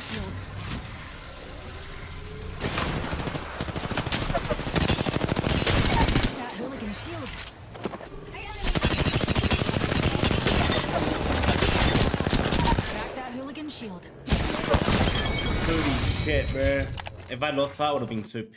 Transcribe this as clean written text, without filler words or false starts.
shields. That hooligan shield. Crack that hooligan shield. Holy shit, bro. If I lost that, would have been super.